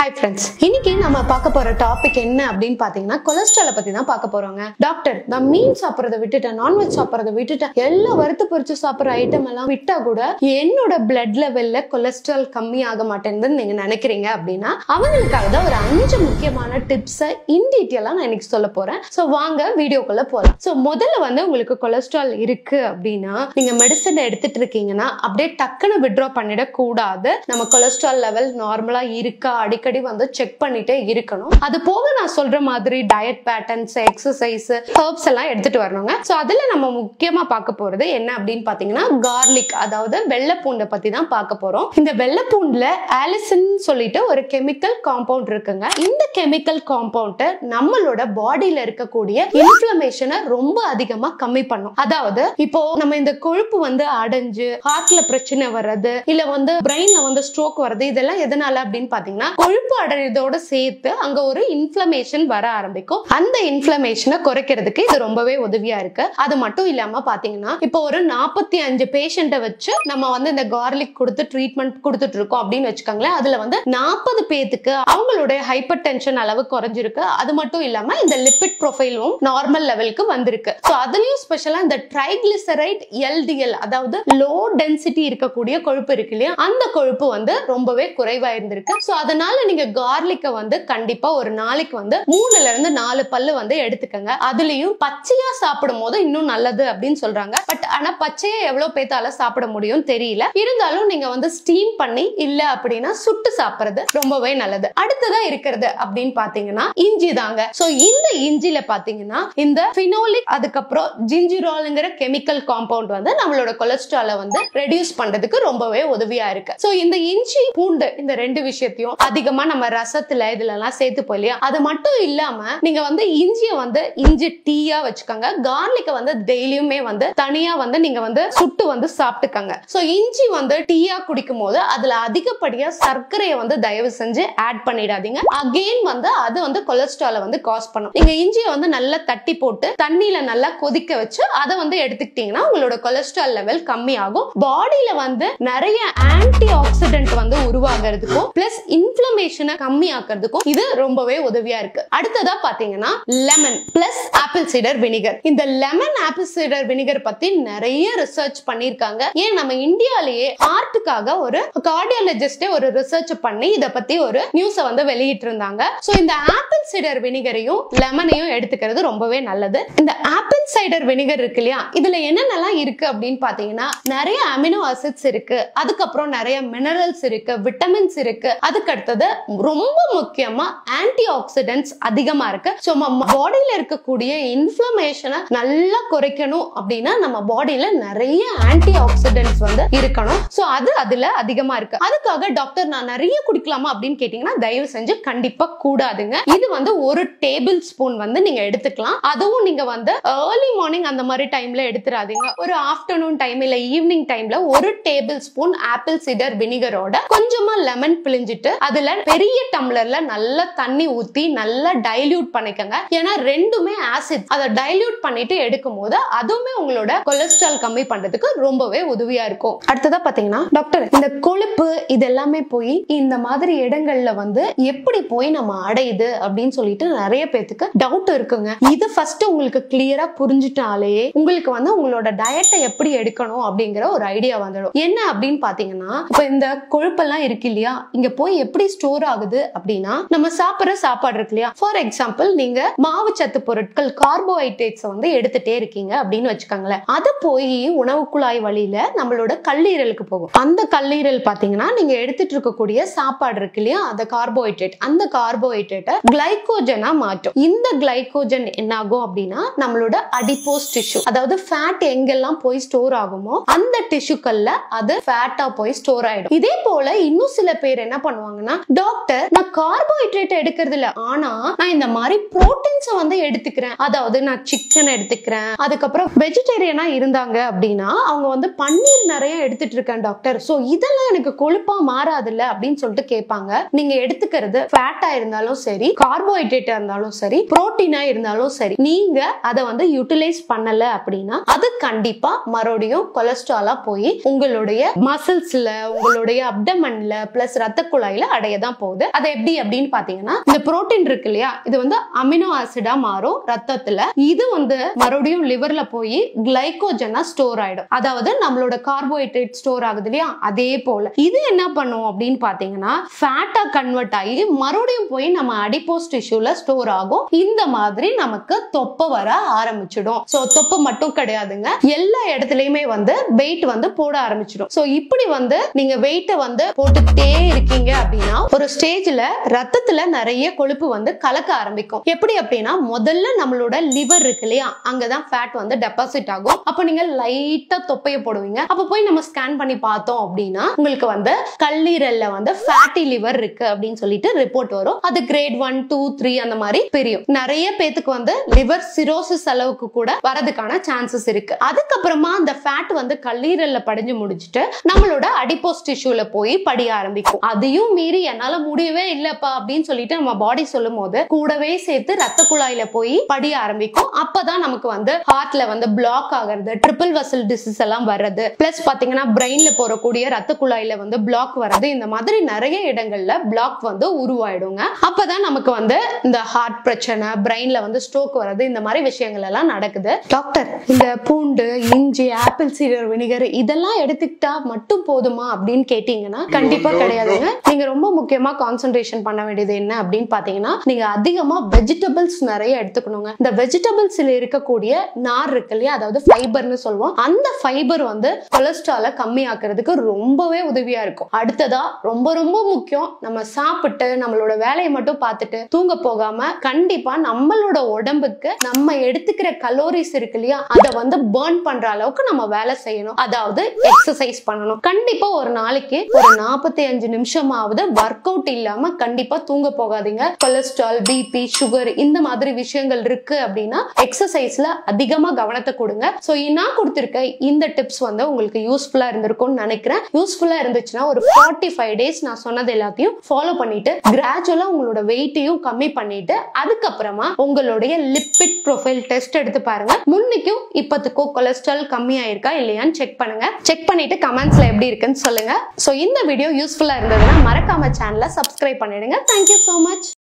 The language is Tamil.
Hi friends, இன்னைக்கு நம்ம பார்க்க போற டாபிக் என்ன அப்படினு பாத்தீங்கன்னா கொலஸ்ட்ரால் பத்தி தான் பார்க்க போறோங்க. டாக்டர், நான் மீன் சாப்பிடுறத விட்டுட்டேன், நான்வெஜ் சாப்பிடுறத விட்டுட்டேன், எல்லா வறுத்து பொரிச்சு சாப்பிடுற ஐட்டம் எல்லாம் விட்டா கூட என்னோட பிளட் லெவல்ல கொலஸ்ட்ரால் கம்மி ஆக மாட்டேங்குதுன்னு நீங்க நினைக்கிறீங்க அப்படின்னா அவங்களுக்காக தான் ஒரு 5 முக்கியமான டிப்ஸை இன் டீட்டெயிலா நான் இன்னைக்கு சொல்ல போறேன். சோ வாங்க வீடியோக்குள்ள போலாம். சோ முதல்ல வந்து உங்களுக்கு கொலஸ்ட்ரால் இருக்கு அப்படின்னா நீங்க மெடிசன் எடுத்துட்டு இருக்கீங்கன்னா அப்படியே டக்குன்னு வித்ட்ரா பண்ணிட கூடாது. நம்ம கொலஸ்ட்ரால் லெவல் நார்மலா இருக்கா அடிக்கடி வந்து செக் பண்ணிட்டே இருக்கணும். அது போக நான் சொல்ற மாதிரி டயட் பேட்டர்ன்ஸ், எக்ஸசைஸ், ஹெர்ப்ஸ் எல்லாம் எடுத்துட்டு வரணுங்க. சோ அதுல நம்ம முக்கியமா பார்க்க போறது என்ன அப்படின்னு பாத்தீங்கன்னா கார்லிக், அதாவது வெள்ளை பூண்டை பத்தி தான் பார்க்க போறோம். இந்த வெள்ளை பூண்டுல ஆலிசின் சொல்லிட்டு ஒரு கெமிக்கல் காம்பவுண்ட் இருக்குங்க. இந்த கெமிக்கல் காம்பவுண்ட் நம்மளோட பாடியில இருக்கக்கூடிய இன்ஃப்ளமேஷனை ரொம்ப அதிகமா கம்மி பண்ணும். அதாவது இப்போ நம்ம இந்த கொழுப்பு வந்து அடைஞ்சு ஹார்ட்ல பிரச்சனை வர்றது, இல்ல வந்து பிரெயின்ல வந்து ஸ்ட்ரோக் வர்றது, இதெல்லாம் எதனால அப்படின்னு பாத்தீங்கன்னா கொழுப்பு அடைறதோட சேர்த்து அங்க ஒரு இன்ஃப்ளமேஷன் வர ஆரம்பிக்கும். அந்த இன்ஃப்ளமேஷனை குறைக்கிறதுக்கு இது ரொம்பவே உதவியா இருக்கு. அது மட்டும் இல்லாம பாத்தீங்கன்னா இப்போ ஒரு 45 பேஷண்ட வச்சு நம்ம வந்து இந்த கார்லிக் கொடுத்து ட்ரீட்மெண்ட் கொடுத்துட்டு இருக்கோம் அப்படின்னு வச்சுக்கோங்களேன். அதுல வந்து 40 பேத்துக்கு அவங்களுடைய ஹைப்பர் டென்ஷன் அளவு குறைஞ்சிருக்கு. அது மட்டும் இல்லாம இந்த லிபிட் ப்ரொஃபைலும் நார்மல் லெவலுக்கு வந்திருக்கு. சோ அதுலயும் ஸ்பெஷலா இந்த ட்ரைகிளிசரைட் LDL, அதாவது லோ டென்சிட்டி இருக்கக்கூடிய கொழுப்பு இருக்கு இல்லையா, அந்த கொழுப்பு வந்து ரொம்பவே குறைவா இருந்திருக்கு. சோ அதனால நீங்க கார்லிக்க வந்து கண்டிப்பா ஒரு நாளைக்கு வந்து 3ல இருந்து 4 பல்லு வந்து எடுத்துக்கங்க. அதுலயும் பச்சையா சாப்பிடும் போது இன்னும் நல்லது அப்படின்னு சொல்றாங்க. பட் ஆனா பச்சையா எவ்வளவு பேத்தால சாப்பிட முடியும் தெரியல. இருந்தாலும் நீங்க வந்து ஸ்டீம் பண்ணி இல்ல அப்படின்னா சுட்டு சாப்பிடுறது ரொம்பவே நல்லது. அடுத்ததா இருக்கிறது அப்படின்னு பாத்தீங்கன்னா இஞ்சி தாங்க. சோ இந்த இஞ்சில பாத்தீங்கன்னா இந்த பினோலிக், அதுக்கப்புறம் ஜிஞ்சிரால்ங்கிற கெமிக்கல் காம்பவுண்ட் வந்து நம்மளோட கொலஸ்ட்ராலை வந்து ரெடியூஸ் பண்றதுக்கு ரொம்பவே உதவியா இருக்கு. சோ இந்த இஞ்சி பூண்டு இந்த ரெண்டு விஷயத்தையும் அதிகமா நம்ம ரசத்துல இதுல எல்லாம் சேர்த்துப்போம் இல்லையா, அது மட்டும் இல்லாம நீங்க வந்து இஞ்சியை வந்து இஞ்சி டீயா வச்சுக்கோங்க. கார்லிக்க வந்து டெய்லியுமே வந்து தனியா வந்து நீங்க வந்து சுட்டு வந்து சாப்பிட்டுக்கங்க. சோ இஞ்சி வந்து டீயா குடிக்கும் போது அதுல அதிகப்படியா சர்க்கரையை வந்து தயவு செஞ்சு ஆட் பண்ணிடாதீங்க. அகைன் வந்து அது வந்து கொலஸ்ட்ராலை வந்து காஸ் பண்ணும். நீங்க இஞ்சியை வந்து நல்லா தட்டி போட்டு தண்ணியில நல்லா கொதிக்க வச்சு அதை வந்து எடுத்துக்கிட்டீங்கன்னா உங்களோட கொலஸ்ட்ரால் லெவல் கம்மி ஆகும். பாடியில வந்து நிறைய ஆன்டி ஆக்சிடென்ட் வந்து உருவாகிறதுக்கும் பிளஸ் இன்ஃப்ளமேஷனை கம்மி ஆக்கிறதுக்கும் இது ரொம்பவே உதவியா இருக்கு. அடுத்ததா பாத்தீங்கன்னா lemon plus apple cider vinegar. இந்த லெமன் ஆப்பிள் சீடர் வினிகர் பத்தி நிறைய ரிசர்ச் பண்ணிருக்காங்க. ஏன் நம்ம இந்தியாலேயே ஹார்ட்டுக்காக ஒரு கார்டியாலஜிஸ்டே ஒரு ரிசர்ச் பண்ணி இத பத்தி ஒரு நியூஸ வந்து வெளியிட்டு இருந்தாங்க. சோ இந்த ஆப்பிள் சீடர் வினிகரையும் லெமனையும் எடுத்துக்கிறது ரொம்பவே நல்லது. இந்த ஆப்பிள் சைடர் வினிகர் இருக்கு இல்லையா, இதுல என்னென்னலாம் இருக்கு அப்படின்னு பாத்தீங்கன்னா நிறைய அமினோ ஆசிட்ஸ் இருக்கு, அதுக்கப்புறம் நிறைய மினரல்ஸ் இருக்கு, விட்டமின்ஸ் இருக்கு, அதுக்கு அடுத்தது ரொம்ப முக்கியமா ஆன்டி ஆக்சிடென்ட்ஸ் அதிகமா இருக்கு. சோ நம்ம பாடியில இருக்கக்கூடிய இன்ஃப்ளமேஷனை நல்லா குறைக்கணும் அப்படின்னா நம்ம பாடியில நிறைய ஆன்டி ஆக்சிடென்ட்ஸ் வந்து இருக்கணும். சோ அது அதுல அதிகமா இருக்கு. அதுக்காக டாக்டர் நான் நிறைய குடிக்கலாமா அப்படின்னு கேட்டீங்கன்னா தயவு செஞ்சு கண்டிப்பா கூடாதுங்க. இது வந்து ஒரு டேபிள் ஸ்பூன் வந்து நீங்க எடுத்துக்கலாம். அதுவும் நீங்க வந்து ஏர்லி மார்னிங் அந்த மாதிரி டைம்ல எடுத்துறாதீங்க. ஒரு ஆஃப்டர்நூன் டைம் இல்ல ஈவினிங் டைம்ல ஒரு டேபிள் ஸ்பூன் ஆப்பிள் சீடர் வினிகரோட கொஞ்சமா லெமன் பிழிஞ்சிட்டு அதுல பெரிய டம்ளர்ல நல்லா தண்ணி ஊத்தி நல்லா டைல்யூட் பண்ணிக்கங்க. ஏன்னா ரெண்டுமே ஆசிட், அதை டைல்யூட் பண்ணிட்டு எடுக்கும் போது அதுவுமே உங்களோட கொலஸ்ட்ரால் கம்மி பண்றதுக்கு ரொம்பவே உதவியா இருக்கும். அடுத்ததா பாத்தீங்கன்னா டாக்டர், இந்த கொழுப்பு இதெல்லாமே போய் இந்த மாதிரி இடங்கள்ல வந்து எப்படி போய் நம்ம அடையுது அப்படின்னு சொல்லிட்டு நிறைய பேத்துக்கு டவுட் இருக்குங்க. இது ஃபர்ஸ்ட் உங்களுக்கு கிளியரா புரிஞ்சுட்டாலே உங்களுக்கு வந்து உங்களோட டயட்டை எப்படி எடுக்கணும் அப்படிங்கிற ஒரு ஐடியா வந்துடும். என்ன அப்படின்னு பாத்தீங்கன்னா இப்ப இந்த கொழுப்பெல்லாம் இருக்கு இல்லையா, இங்க போய் எப்படி ஸ்டோர் ஆகுது அப்படின்னா நம்ம சாப்பிடுற சாப்பாடு இருக்கு இல்லையா, ஃபார் எக்ஸாம்பிள் நீங்க மாவு சத்து பொருட்கள் கார்போஹைட்ரேட்ஸ் வந்து எடுத்துட்டே இருக்கீங்க அப்படின்னு வச்சுக்கோங்களேன். அது போய் உணவு குழாய் வழியில நம்மளோட கல்லீரலுக்கு போகும். அந்த கல்லீரல் பாத்தீங்கன்னா நீங்க எடுத்துட்டு இருக்கக்கூடிய சாப்பாடு இருக்கு இல்லையா, அந்த கார்போஹைட்ரேட், அந்த கார்போஹைட்ரேட்டை கிளைகோஜனா மாற்றும். இந்த கிளைகோஜன் என்ன ஆகும் அப்படின்னா நம்மளோட அடிப்போஸ் டிஷ்யூ, அதாவது ஃபேட் எங்கெல்லாம் போய் ஸ்டோர் ஆகுமோ அந்த டிஷ்யூக்கள்ல அது ஃபேட்டா போய் ஸ்டோர் ஆயிடும். இதே போல இன்னும் சில பேர் என்ன பண்ணுவாங்கன்னா, டாக்டர் நான் கார்போஹைட்ரேட் எடுக்கிறது இல்ல, ஆனா நான் இந்த மாதிரி புரோட்டீன்ஸ் வந்து எடுத்துக்கிறேன், அதாவது நான் சிக்கன் எடுத்துக்கிறேன், அதுக்கப்புறம் வெஜிடேரியனா இருந்தாங்க அப்படின்னா அவங்க வந்து பன்னீர் நிறைய எடுத்துட்டு இருக்கேன் டாக்டர், சோ இதெல்லாம் எனக்கு கொழுப்பா மாறாதுல்ல அப்படின்னு சொல்லிட்டு கேட்பாங்க. நீங்க எடுத்துக்கிறது ஃபேட்டா இருந்தாலும் சரி, கார்போஹைட்ரேட்டா இருந்தாலும் சரி, புரோட்டீனா இருந்தாலும் சரி, நீங்க அதை வந்து யூட்டிலைஸ் பண்ணல அப்படின்னா அது கண்டிப்பா மறுபடியும் கொலஸ்ட்ராலா போய் உங்களுடைய மசில்ஸ்ல, உங்களுடைய அப்டமன்ல பிளஸ் ரத்த குழாயில அடையதான் போகுது. அது எப்படி அப்படின்னு பாத்தீங்கன்னா, இந்த புரோட்டீன் இருக்கு இல்லையா, இது வந்து அமினோ ஆசிடா மாறும் ரத்தத்துல. இது வந்து மறுபடியும் லிவர்ல போய் கிளைகோஜனா ஸ்டோர் ஆயிடும். அதாவது நம்மளோட கார்போஹைட்ரேட் ஸ்டோர் ஆகுது இல்லையா, அதே போல இது என்ன பண்ணும் அப்படின்னு பாத்தீங்கன்னா ஃபேட்டா கன்வெர்ட் ஆகி மறுபடியும் போய் நம்ம அடிப்போஸ் டிஷ்யூல ஸ்டோர் ஆகும். இந்த மாதிரி நமக்கு தொப்பை வர ஆரம்பிச்சிடும். சோ தொப்பை மட்டும் கிடையாதுங்க, எல்லா இடத்துலயுமே வந்து வெயிட் வந்து போட ஆரம்பிச்சிடும். சோ இப்படி வந்து நீங்க வெயிட்ட வந்து போட்டுட்டே இருக்கீங்க அப்படின்னா ஒரு ஸ்டேஜ்ல ரத்தத்துல நிறைய கொழுப்பு வந்து கலக்க ஆரம்பிக்கும். எப்படி அப்படின்னா முதல்ல நம்மளோட லிவர் இருக்கு இல்லையா, அங்கதான் ஃபேட் வந்து டெபாசிட் ஆகும். அப்ப நீங்க லைட்டா தொப்பைய போடுவீங்க. அப்ப போய் நம்ம ஸ்கேன் பண்ணி பார்த்தோம் அப்படின்னா உங்களுக்கு வந்து கல்லீரல்ல வந்து ஃபேட்டி லிவர் இருக்கு அப்படின்னு சொல்லிட்டு ரிப்போர்ட் வரும். அது கிரேட் 1, 2, 3 அந்த மாதிரி பிரியும். நிறைய பேத்துக்கு வந்து லிவர் சிரோசிஸ் அளவுக்கு கூட வரதுக்கான சான்சஸ் இருக்கு. அதுக்கப்புறமா அந்த ஃபேட் வந்து கல்லீரல்ல படிஞ்சு முடிச்சிட்டு நம்மளோட அடிப்போஸ் டிஷ்யூல போய் படிய ஆரம்பிக்கும். அதையும் மீறி என்னால முடியவே இல்லப்பா அப்படின்னு சொல்லிட்டு நம்ம பாடி சொல்லும் போது கூடவே சேர்த்து ரத்த குழாயில போய் படிய ஆரம்பிக்கும். அப்பதான் நமக்கு வந்து ஹார்ட்ல வந்து பிளாக் ஆகிறது, ட்ரிபிள் வெசல் டிசீஸ் எல்லாம் வர்றது, பிளஸ் பாத்தீங்கன்னா பிரெயின்ல போறக்கூடிய ரத்த குழாயில வந்து பிளாக் வர்றது, இந்த மாதிரி நிறைய இடங்கள்ல பிளாக் வந்து உருவாயிடுங்க. அப்பதான் நமக்கு வந்து இந்த ஹார்ட் பிரச்சனை, பிரெயின்ல வந்து ஸ்ட்ரோக் வர்றது, இந்த மாதிரி விஷயங்கள் எல்லாம் நடக்குது. டாக்டர், இந்த பூண்டு, இஞ்சி, ஆப்பிள் சீடர் வினிகர் இதெல்லாம் எடுத்துக்கிட்டா மட்டும் போதுமா அப்படின்னு கேட்டீங்கன்னா கண்டிப்பா கிடையாதுங்க. நீங்க ரொம்ப முக்கியமா கான்சென்ட்ரேஷன் பண்ண வேண்டியது என்ன அப்படின்னு பாத்தீங்கன்னா, நீங்க அதிகமா வெஜிடபிள்ஸ் நிறைய எடுத்துக்கணுங்க. இந்த வெஜிடபிள்ஸ்ல இருக்கக்கூடிய நார் இருக்கு இல்லையா, அதாவது ஃபைபர்னு சொல்லுவோம், அந்த ஃபைபர் வந்து கொலஸ்ட்ரால கம்மி ஆக்குறதுக்கு ரொம்பவே உதவியா இருக்கும். அடுத்ததா ரொம்ப ரொம்ப முக்கியம், நம்ம சாப்பிட்டு நம்மளோட வேலையை மட்டும் பார்த்துட்டு தூங்க போகாம கண்டிப்பா நம்மளோட உடம்புக்கு நம்ம எடுத்துக்கிற கலோரிஸ் இருக்கு இல்லையா, அதை வந்து பர்ன் பண்ற அளவுக்கு நம்ம வேலை செய்யணும். அதாவது எக்ஸசைஸ் பண்ணணும். கண்டிப்பா ஒரு நாளைக்கு ஒரு 45 நிமிஷமாவது ஒர்க் அவுட் இல்லாம கண்டிப்பா தூங்க போகாதீங்க. கொலஸ்ட்ரால், பிபி, சுகர் இந்த மாதிரி விஷயங்கள் இருக்கு அப்படின்னா எக்ஸசைஸ்ல அதிகமா கவனத்தை கொடுங்க. சோ நான் கொடுத்திருக்க இந்த டிப்ஸ் வந்து உங்களுக்கு யூஸ்ஃபுல்லா இருந்திருக்கும்னு நினைக்கிறேன். யூஸ்ஃபுல்லா இருந்துச்சுன்னா ஒரு 45 டேஸ் நான் சொன்னது எல்லாத்தையும் ஃபாலோ பண்ணிட்டு கிராஜுவலா உங்களோட வெயிட்டையும் கம்மி பண்ணிட்டு அதுக்கப்புறமா உங்களுடைய லிபிட் ப்ரொஃபைல் டெஸ்ட் எடுத்து பாருங்க. முன்னைக்கும் இப்பத்துக்கும் கொலஸ்ட்ரால் கம்மி ஆயிருக்கா இல்லையான்னு செக் பண்ணுங்க. செக் பண்ணிட்டு கமெண்ட்ஸ்ல எப்படி இருக்குன்னு சொல்லுங்க. சோ இந்த வீடியோ யூஸ்ஃபுல்லா இருந்ததுன்னா மறக்காம சேனலை சப்ஸ்கிரைப் பண்ணிடுங்க. Thank you so much.